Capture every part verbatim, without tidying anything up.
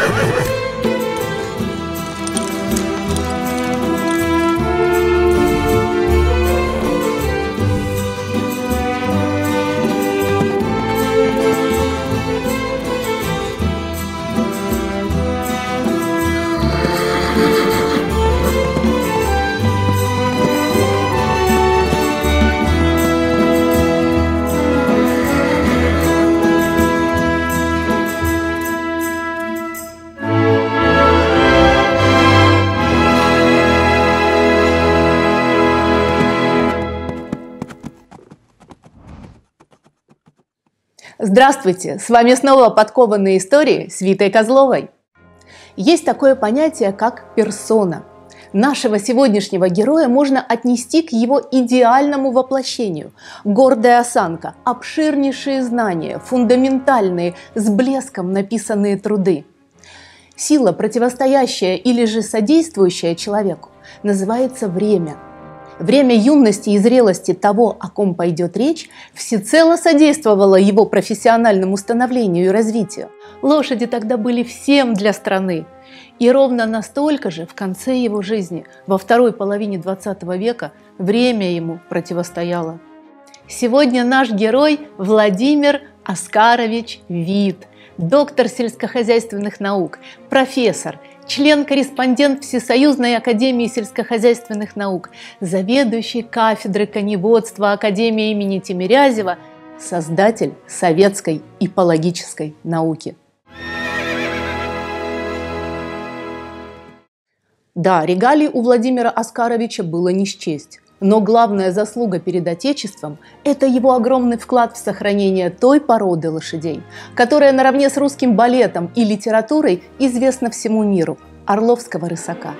Здравствуйте! С вами снова «Подкованные истории» с Витой Козловой. Есть такое понятие, как персона. Нашего сегодняшнего героя можно отнести к его идеальному воплощению. Гордая осанка, обширнейшие знания, фундаментальные, с блеском написанные труды. Сила, противостоящая или же содействующая человеку, называется время. Время юности и зрелости того, о ком пойдет речь, всецело содействовало его профессиональному становлению и развитию. Лошади тогда были всем для страны. И ровно настолько же в конце его жизни, во второй половине двадцатого века, время ему противостояло. Сегодня наш герой Владимир Оскарович Вит, доктор сельскохозяйственных наук, профессор, член-корреспондент Всесоюзной академии сельскохозяйственных наук, заведующий кафедрой коневодства Академии имени Тимирязева, создатель советской иппологической науки. Да, регалий у Владимира Оскаровича было не счесть. Но главная заслуга перед Отечеством – это его огромный вклад в сохранение той породы лошадей, которая наравне с русским балетом и литературой известна всему миру – орловского рысака.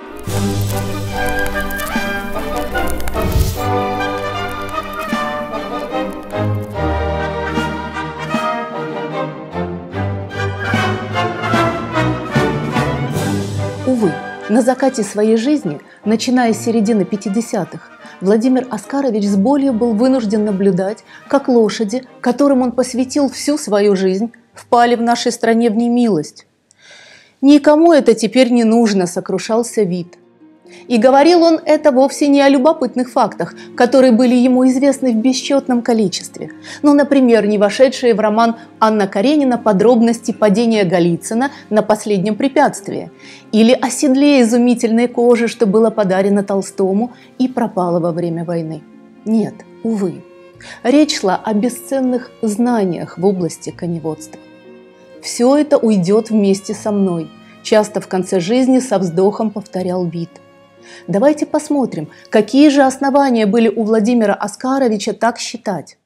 Увы, на закате своей жизни, начиная с середины пятидесятых, Владимир Оскарович с болью был вынужден наблюдать, как лошади, которым он посвятил всю свою жизнь, впали в нашей стране в немилость. «Никому это теперь не нужно», – сокрушался Вит. И говорил он это вовсе не о любопытных фактах, которые были ему известны в бесчетном количестве. Ну, например, не вошедшие в роман Анна Каренина подробности падения Голицына на последнем препятствии, или о седле изумительной кожи, что было подарено Толстому и пропало во время войны. Нет, увы. Речь шла о бесценных знаниях в области коневодства. «Все это уйдет вместе со мной», часто в конце жизни со вздохом повторял Вит. Давайте посмотрим, какие же основания были у Владимира Оскаровича так считать.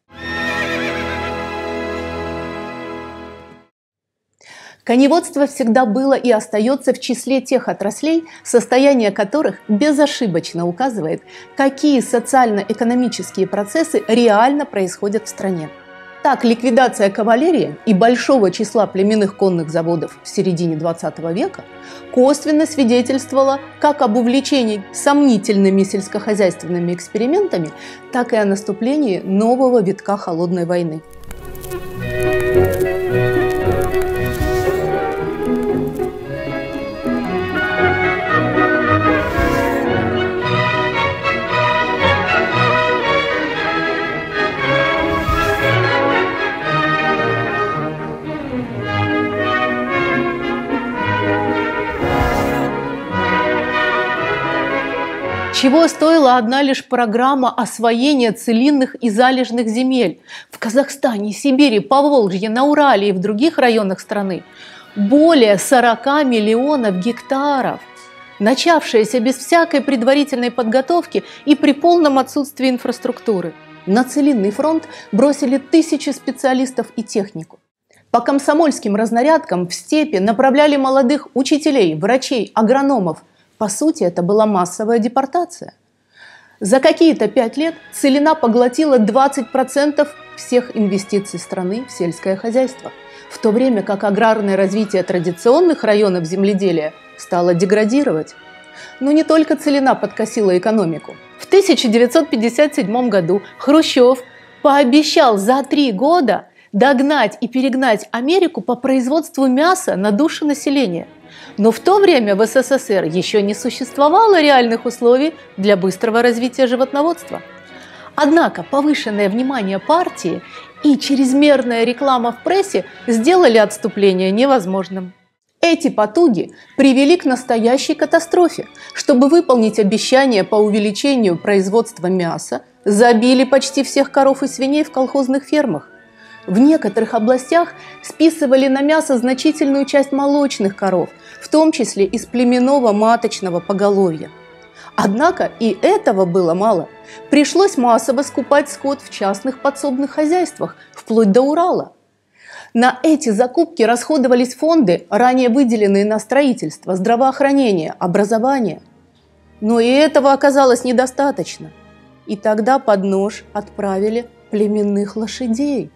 Коневодство всегда было и остается в числе тех отраслей, состояние которых безошибочно указывает, какие социально-экономические процессы реально происходят в стране. Так, ликвидация кавалерии и большого числа племенных конных заводов в середине двадцатого века косвенно свидетельствовала как об увлечении сомнительными сельскохозяйственными экспериментами, так и о наступлении нового витка холодной войны. Чего стоила одна лишь программа освоения целинных и залежных земель в Казахстане, Сибири, Поволжье, на Урале и в других районах страны? Более сорока миллионов гектаров, начавшаяся без всякой предварительной подготовки и при полном отсутствии инфраструктуры. На целинный фронт бросили тысячи специалистов и технику. По комсомольским разнарядкам в степи направляли молодых учителей, врачей, агрономов. По сути, это была массовая депортация. За какие-то пять лет целина поглотила двадцать процентов всех инвестиций страны в сельское хозяйство, в то время как аграрное развитие традиционных районов земледелия стало деградировать. Но не только целина подкосила экономику. В тысяча девятьсот пятьдесят седьмом году Хрущев пообещал за три года догнать и перегнать Америку по производству мяса на душу населения. Но в то время в СССР еще не существовало реальных условий для быстрого развития животноводства. Однако повышенное внимание партии и чрезмерная реклама в прессе сделали отступление невозможным. Эти потуги привели к настоящей катастрофе. Чтобы выполнить обещания по увеличению производства мяса, забили почти всех коров и свиней в колхозных фермах. В некоторых областях списывали на мясо значительную часть молочных коров, в том числе из племенного маточного поголовья. Однако и этого было мало. Пришлось массово скупать скот в частных подсобных хозяйствах, вплоть до Урала. На эти закупки расходовались фонды, ранее выделенные на строительство, здравоохранение, образование. Но и этого оказалось недостаточно. И тогда под нож отправили племенных лошадей.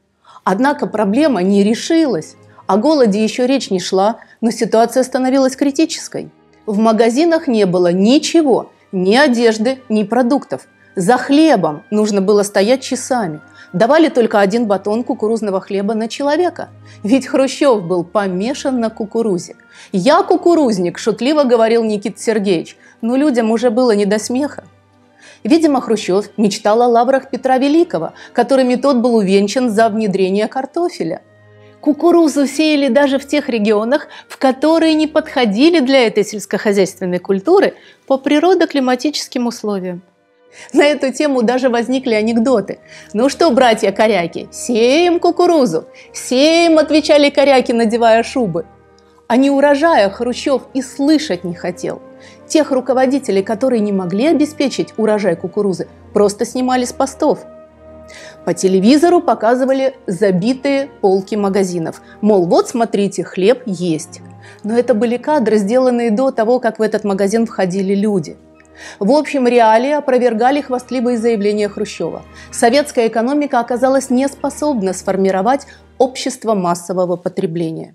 Однако проблема не решилась. О голоде еще речь не шла, но ситуация становилась критической. В магазинах не было ничего, ни одежды, ни продуктов. За хлебом нужно было стоять часами. Давали только один батон кукурузного хлеба на человека. Ведь Хрущев был помешан на кукурузе. «Я кукурузник», – шутливо говорил Никита Сергеевич, но людям уже было не до смеха. Видимо, Хрущев мечтал о лаврах Петра Великого, которыми тот был увенчан за внедрение картофеля. Кукурузу сеяли даже в тех регионах, в которые не подходили для этой сельскохозяйственной культуры по природо-климатическим условиям. На эту тему даже возникли анекдоты. «Ну что, братья-коряки, сеем кукурузу!» «Сеем!» – отвечали коряки, надевая шубы. О неурожаях Хрущев и слышать не хотел. Тех руководителей, которые не могли обеспечить урожай кукурузы, просто снимали с постов. По телевизору показывали забитые полки магазинов. Мол, вот смотрите, хлеб есть. Но это были кадры, сделанные до того, как в этот магазин входили люди. В общем, реалии опровергали хвастливые заявления Хрущева. Советская экономика оказалась не способна сформировать общество массового потребления.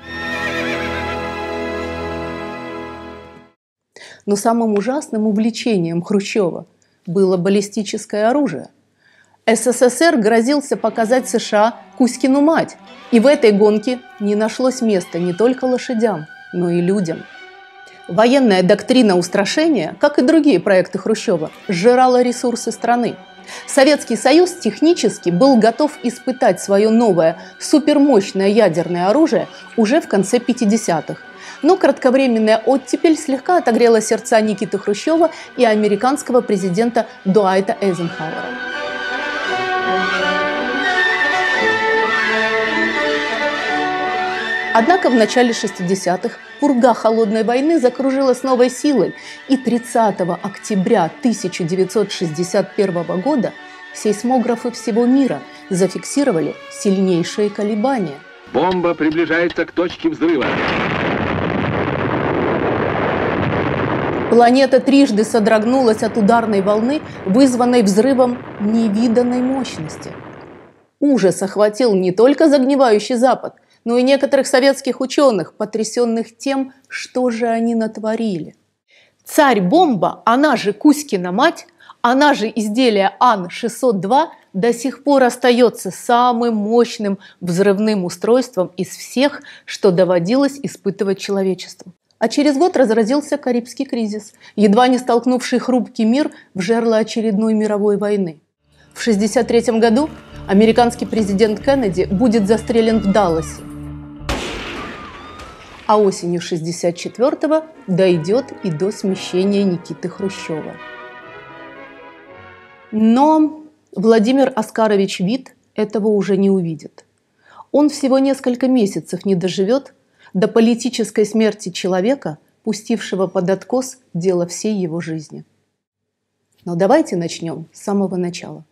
Но самым ужасным увлечением Хрущева было баллистическое оружие. СССР грозился показать США Кузькину мать, и в этой гонке не нашлось места не только лошадям, но и людям. Военная доктрина устрашения, как и другие проекты Хрущева, сжирала ресурсы страны. Советский Союз технически был готов испытать свое новое супермощное ядерное оружие уже в конце пятидесятых. Но кратковременная оттепель слегка отогрела сердца Никиты Хрущева и американского президента Дуайта Эйзенхауэра. Однако в начале шестидесятых пурга холодной войны закружила с новой силой, и тридцатого октября тысяча девятьсот шестьдесят первого года сейсмографы всего мира зафиксировали сильнейшие колебания. Бомба приближается к точке взрыва. Планета трижды содрогнулась от ударной волны, вызванной взрывом невиданной мощности. Ужас охватил не только загнивающий Запад, но и некоторых советских ученых, потрясенных тем, что же они натворили. Царь-бомба, она же Кузькина мать, она же изделие Ан шестьсот два, до сих пор остается самым мощным взрывным устройством из всех, что доводилось испытывать человечеству. А через год разразился Карибский кризис, едва не столкнувший хрупкий мир в жерло очередной мировой войны. В шестьдесят третьем году американский президент Кеннеди будет застрелен в Далласе. А осенью шестьдесят четвёртого дойдет и до смещения Никиты Хрущева. Но Владимир Оскарович Витт этого уже не увидит. Он всего несколько месяцев не доживет до политической смерти человека, пустившего под откос дело всей его жизни. Но давайте начнем с самого начала.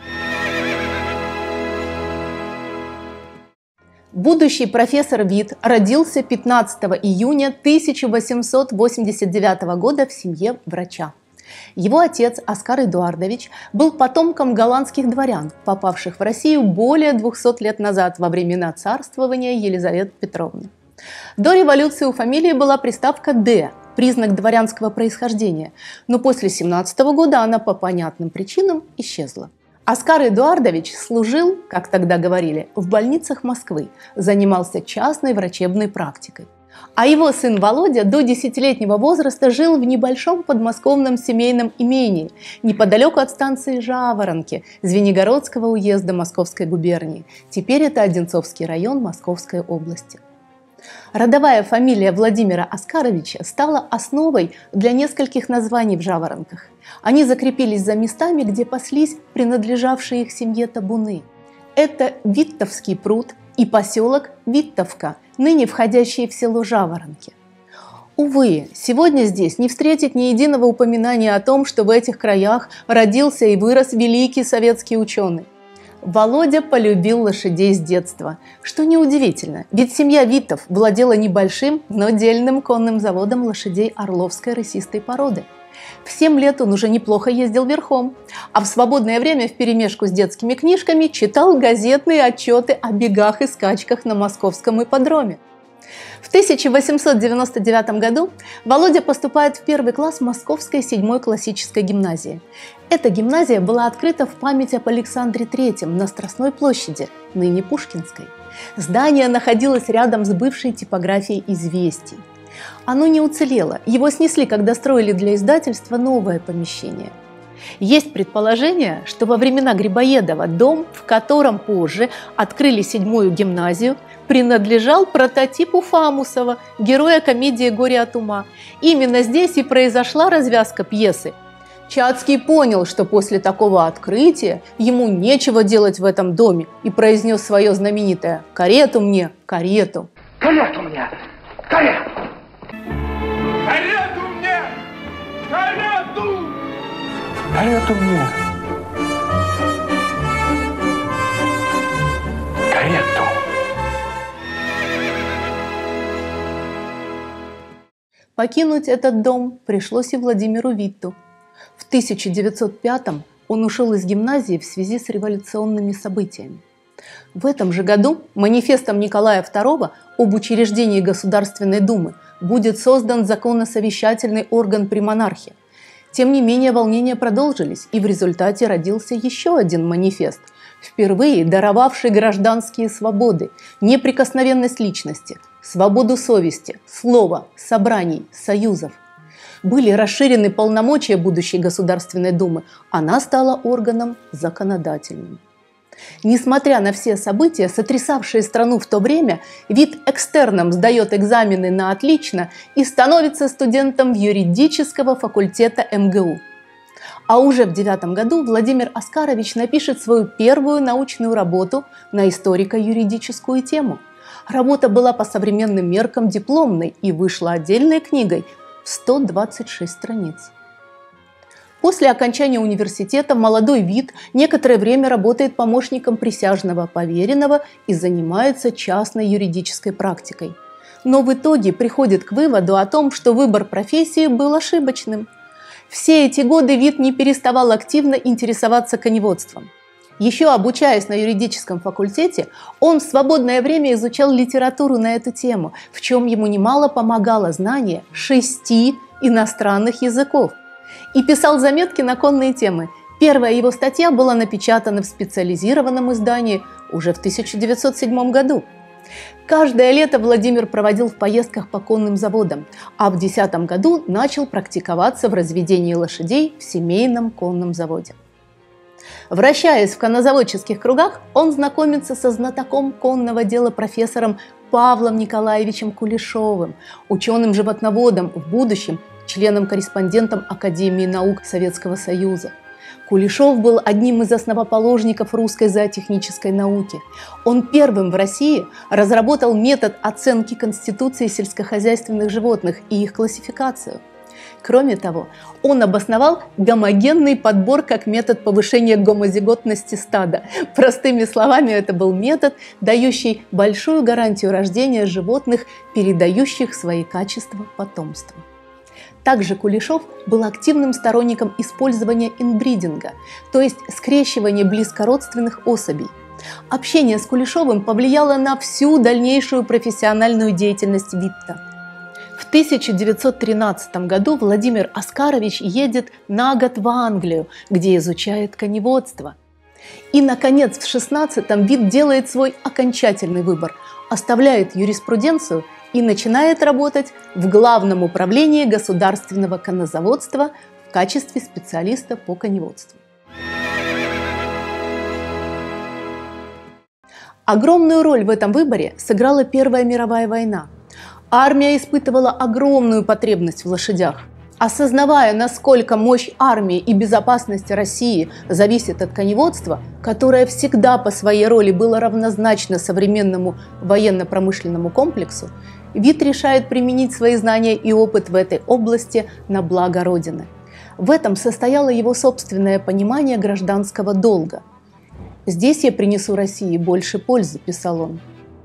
Будущий профессор Витт родился пятнадцатого июня тысяча восемьсот восемьдесят девятого года в семье врача. Его отец Оскар Эдуардович был потомком голландских дворян, попавших в Россию более двухсот лет назад во времена царствования Елизаветы Петровны. До революции у фамилии была приставка «Д», признак дворянского происхождения, но после семнадцатого года она по понятным причинам исчезла. Оскар Эдуардович служил, как тогда говорили, в больницах Москвы, занимался частной врачебной практикой. А его сын Володя до десятилетнего возраста жил в небольшом подмосковном семейном имении, неподалеку от станции Жаворонки Звенигородского уезда Московской губернии. Теперь это Одинцовский район Московской области. Родовая фамилия Владимира Оскаровича стала основой для нескольких названий в Жаворонках. Они закрепились за местами, где паслись принадлежавшие их семье табуны. Это Виттовский пруд и поселок Виттовка, ныне входящие в село Жаворонки. Увы, сегодня здесь не встретить ни единого упоминания о том, что в этих краях родился и вырос великий советский ученый. Володя полюбил лошадей с детства, что неудивительно, ведь семья Виттов владела небольшим, но дельным конным заводом лошадей орловской рысистой породы. В семь лет он уже неплохо ездил верхом, а в свободное время вперемешку с детскими книжками читал газетные отчеты о бегах и скачках на московском ипподроме. В тысяча восемьсот девяносто девятом году Володя поступает в первый класс Московской седьмой классической гимназии. Эта гимназия была открыта в память об Александре Третьем на Страстной площади, ныне Пушкинской. Здание находилось рядом с бывшей типографией «Известий». Оно не уцелело, его снесли, когда строили для издательства новое помещение. Есть предположение, что во времена Грибоедова дом, в котором позже открыли седьмую гимназию, принадлежал прототипу Фамусова, героя комедии «Горе от ума». Именно здесь и произошла развязка пьесы. Чацкий понял, что после такого открытия ему нечего делать в этом доме, и произнес свое знаменитое «Карету мне, карету». Карету мне, карету! Карету мне! Карету! Карету мне! Карету! Покинуть этот дом пришлось и Владимиру Витту. В тысяча девятьсот пятом он ушел из гимназии в связи с революционными событиями. В этом же году манифестом Николая второго об учреждении Государственной Думы будет создан законосовещательный орган при монархе. Тем не менее, волнения продолжились, и в результате родился еще один манифест, впервые даровавший гражданские свободы, неприкосновенность личности, свободу совести, слова, собраний, союзов. Были расширены полномочия будущей Государственной Думы, она стала органом законодательным. Несмотря на все события, сотрясавшие страну в то время, Витт экстерном сдает экзамены на отлично и становится студентом юридического факультета эм гэ у. А уже в девятом году Владимир Оскарович напишет свою первую научную работу на историко-юридическую тему. Работа была по современным меркам дипломной и вышла отдельной книгой в сто двадцать шесть страниц. После окончания университета молодой Витт некоторое время работает помощником присяжного поверенного и занимается частной юридической практикой. Но в итоге приходит к выводу о том, что выбор профессии был ошибочным. Все эти годы Витт не переставал активно интересоваться коневодством. Еще обучаясь на юридическом факультете, он в свободное время изучал литературу на эту тему, в чем ему немало помогало знание шести иностранных языков. И писал заметки на конные темы. Первая его статья была напечатана в специализированном издании уже в тысяча девятьсот седьмом году. Каждое лето Владимир проводил в поездках по конным заводам, а в две тысячи десятом году начал практиковаться в разведении лошадей в семейном конном заводе. Вращаясь в коннозаводческих кругах, он знакомится со знатоком конного дела профессором Павлом Николаевичем Кулешовым, ученым-животноводом, в будущем членом-корреспондентом Академии наук Советского Союза. Кулешов был одним из основоположников русской зоотехнической науки. Он первым в России разработал метод оценки конституции сельскохозяйственных животных и их классификацию. Кроме того, он обосновал гомогенный подбор как метод повышения гомозиготности стада. Простыми словами, это был метод, дающий большую гарантию рождения животных, передающих свои качества потомству. Также Кулешов был активным сторонником использования инбридинга, то есть скрещивания близкородственных особей. Общение с Кулешовым повлияло на всю дальнейшую профессиональную деятельность Витта. В тысяча девятьсот тринадцатом году Владимир Оскарович едет на год в Англию, где изучает коневодство. И, наконец, в шестнадцатом Витт делает свой окончательный выбор. оставляет юриспруденцию и начинает работать в Главном управлении государственного коннозаводства в качестве специалиста по коневодству. Огромную роль в этом выборе сыграла Первая мировая война. Армия испытывала огромную потребность в лошадях. Осознавая, насколько мощь армии и безопасность России зависит от коневодства, которое всегда по своей роли было равнозначно современному военно-промышленному комплексу, ВИТ решает применить свои знания и опыт в этой области на благо Родины. В этом состояло его собственное понимание гражданского долга. «Здесь я принесу России больше пользы», – писал он.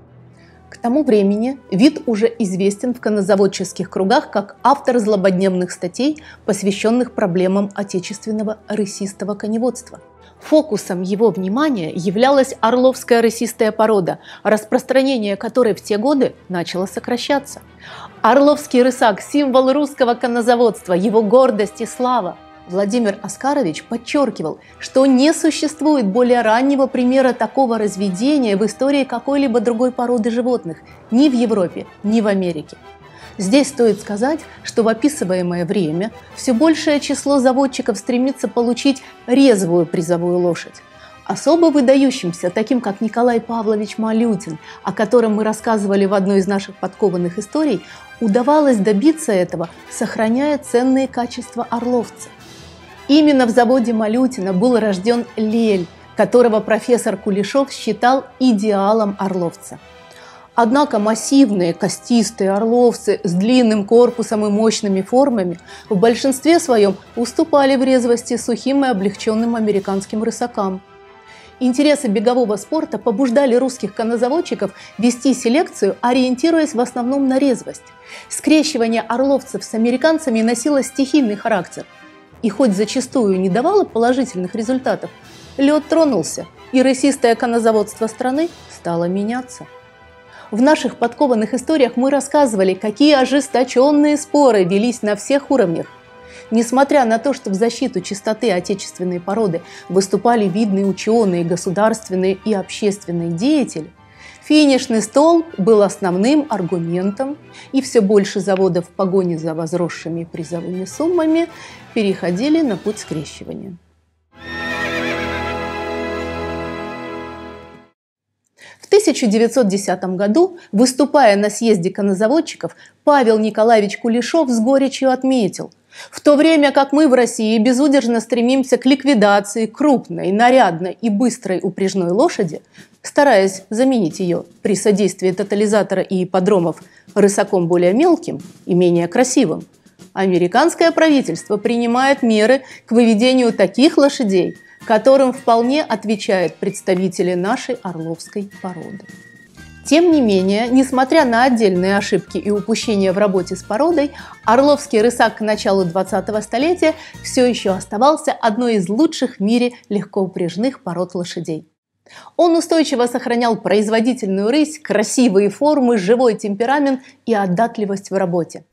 К тому времени ВИТ уже известен в коннозаводческих кругах как автор злободневных статей, посвященных проблемам отечественного рысистого коневодства. Фокусом его внимания являлась орловская рысистая порода, распространение которой в те годы начало сокращаться. Орловский рысак – символ русского коннозаводства, его гордость и слава. Владимир Оскарович подчеркивал, что не существует более раннего примера такого разведения в истории какой-либо другой породы животных ни в Европе, ни в Америке. Здесь стоит сказать, что в описываемое время все большее число заводчиков стремится получить резвую призовую лошадь. Особо выдающимся, таким как Николай Павлович Малютин, о котором мы рассказывали в одной из наших подкованных историй, удавалось добиться этого, сохраняя ценные качества орловца. Именно в заводе Малютина был рожден Лель, которого профессор Кулешов считал идеалом орловца. Однако массивные, костистые орловцы с длинным корпусом и мощными формами в большинстве своем уступали в резвости сухим и облегченным американским рысакам. Интересы бегового спорта побуждали русских коннозаводчиков вести селекцию, ориентируясь в основном на резвость. Скрещивание орловцев с американцами носило стихийный характер. И хоть зачастую не давало положительных результатов, лед тронулся, и рысистое коннозаводство страны стало меняться. В наших подкованных историях мы рассказывали, какие ожесточенные споры велись на всех уровнях. Несмотря на то, что в защиту чистоты отечественной породы выступали видные ученые, государственные и общественные деятели, финишный столб был основным аргументом, и все больше заводов в погоне за возросшими призовыми суммами переходили на путь скрещивания. В тысяча девятьсот десятом году, выступая на съезде коннозаводчиков, Павел Николаевич Кулешов с горечью отметил: «В то время как мы в России безудержно стремимся к ликвидации крупной, нарядной и быстрой упряжной лошади, стараясь заменить ее при содействии тотализатора и ипподромов рысаком более мелким и менее красивым, американское правительство принимает меры к выведению таких лошадей, которым вполне отвечают представители нашей орловской породы». Тем не менее, несмотря на отдельные ошибки и упущения в работе с породой, орловский рысак к началу двадцатого столетия все еще оставался одной из лучших в мире легкоупряжных пород лошадей. Он устойчиво сохранял производительную рысь, красивые формы, живой темперамент и отдатливость в работе.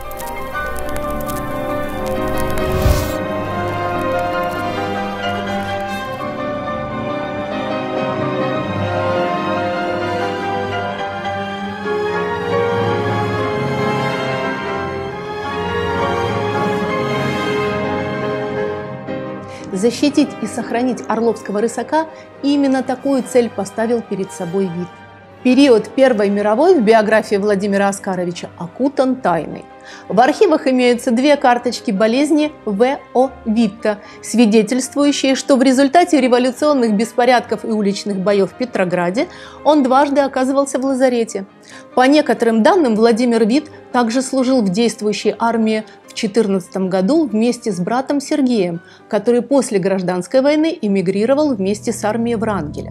Защитить и сохранить орловского рысака – именно такую цель поставил перед собой ВИТ. Период Первой мировой в биографии Владимира Оскаровича окутан тайной. В архивах имеются две карточки болезни В О Витта, свидетельствующие, что в результате революционных беспорядков и уличных боев в Петрограде он дважды оказывался в лазарете. По некоторым данным, Владимир Вит также служил в действующей армии в тысяча девятьсот четырнадцатом году вместе с братом Сергеем, который после гражданской войны эмигрировал вместе с армией Врангеля.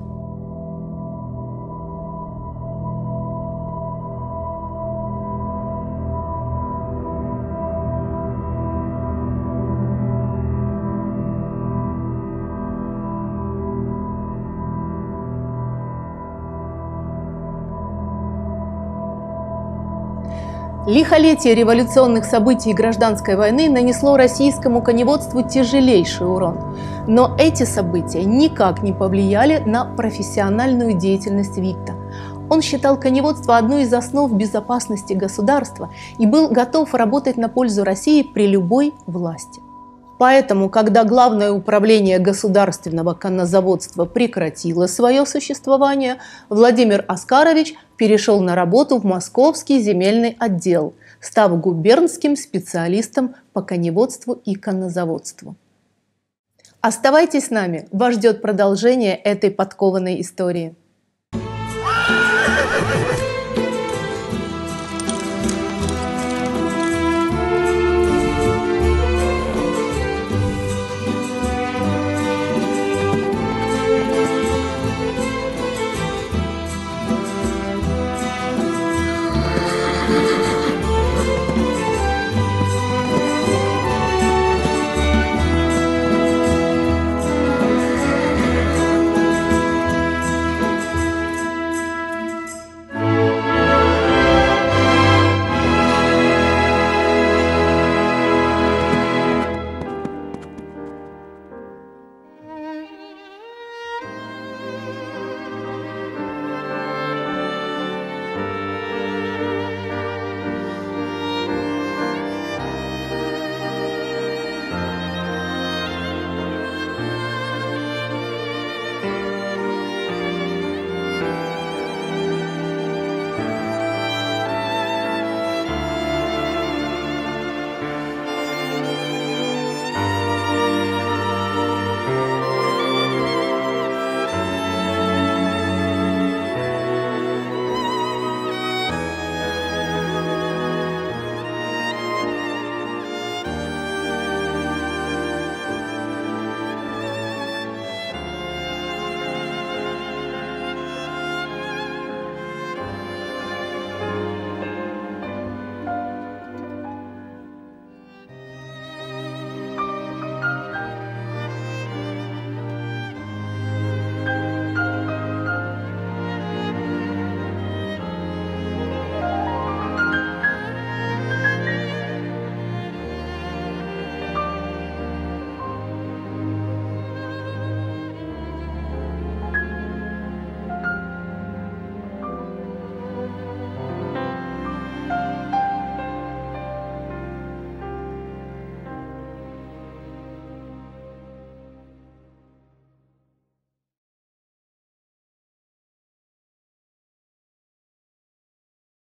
Лихолетие революционных событий и гражданской войны нанесло российскому коневодству тяжелейший урон. Но эти события никак не повлияли на профессиональную деятельность Витта. Он считал коневодство одной из основ безопасности государства и был готов работать на пользу России при любой власти. Поэтому, когда Главное управление государственного коннозаводства прекратило свое существование, Владимир Оскарович перешел на работу в Московский земельный отдел, став губернским специалистом по коневодству и коннозаводству. Оставайтесь с нами, вас ждет продолжение этой подкованной истории.